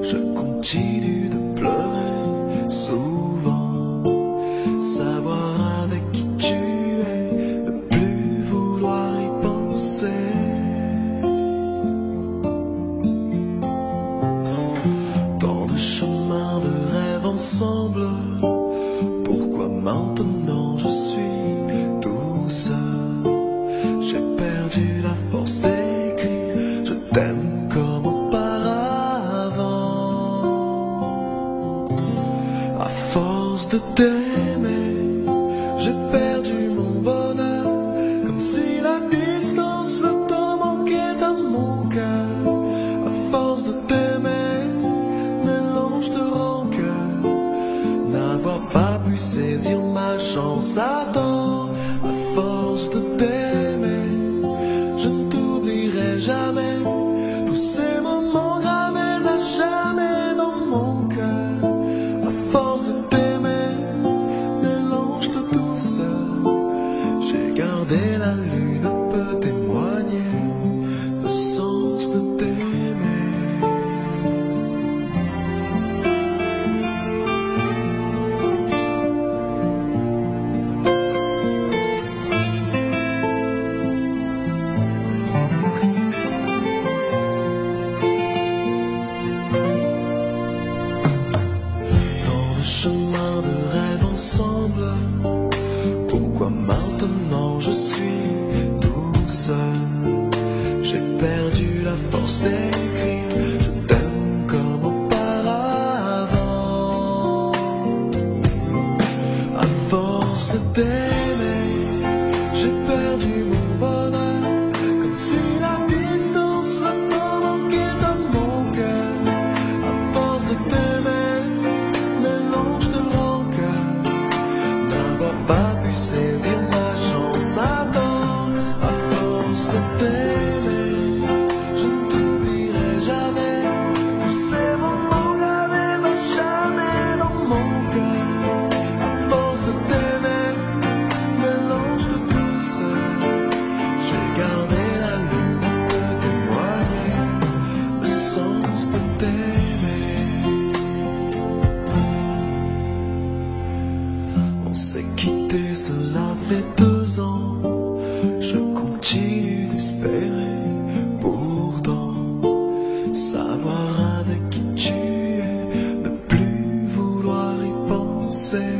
Je continue de pleurer souvent, savoir avec qui tu es, ne plus vouloir y penser. Tant de chemins de rêve ensemble, pourquoi maintenant je suis tout seul? J'ai perdu la force d'écrire, je t'aime comme auparavant. À force de t'aimer, j'ai perdu mon bonheur, comme si la distance, le temps manquait à mon cœur. À force de t'aimer, mélange de rancœur, n'avoir pas pu saisir ma chance à temps. À force de t'aimer, je ne t'oublierai jamais, tous ces moments gravés à jamais dans mon cœur. À force de t'aimer, mélange de douceur, j'ai gardé la lune peut témoigner le sens de t'aimer. Chemin de rêve ensemble, pourquoi maintenant je suis tout seul? J'ai perdu la force d'écrire, je t'aime comme auparavant. À force de t'aimer, j'ai perdu mon bonheur, comme si la distance, le temps manquait à mon cœur. À force de t'aimer, mélange de rancœur, n'avoir pas pu saisir ma chance à temps. À force de t'aimer, je ne t'oublierai jamais, tous ces moments gravés à jamais dans mon cœur. À force de t'aimer, mélange de douceur, j'ai gardé la lune de témoigner le sens de t'aimer. On s'est quitté, cela fait 2 ans, je continue d'espérer, pourtant, savoir avec qui tu es, ne plus vouloir y penser.